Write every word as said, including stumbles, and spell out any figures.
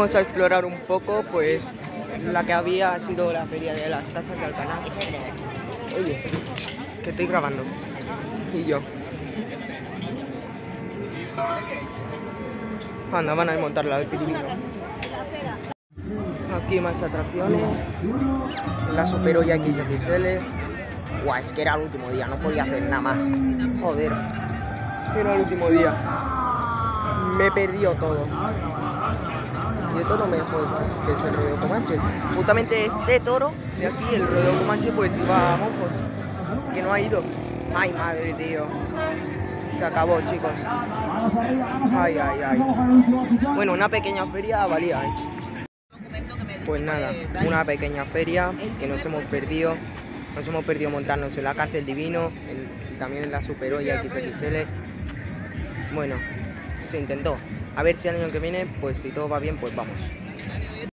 Vamos a explorar un poco, pues la que había sido la feria de las casas de Alcanar. Oye, que estoy grabando. Y yo. Anda, van a desmontar la bici. Aquí más atracciones. La Superolla equis equis ele. Guau, es que era el último día, no podía hacer nada más. Joder. Era el último día. Me perdió todo. Y de toro me dejó, es que es el rodeo Comanche. Justamente este toro de aquí, el rodeo Comanche, pues iba a Monfos. Que no ha ido. Ay, madre, tío. Se acabó, chicos. Ay, ay, ay. Bueno, una pequeña feria valía, ¿eh? Pues nada, una pequeña feria que nos hemos perdido. Nos hemos perdido montarnos en la Cárcel Divino en, y también en la Superolla equis equis ele. Bueno, se intentó. A ver si el año que viene, pues si todo va bien, pues vamos.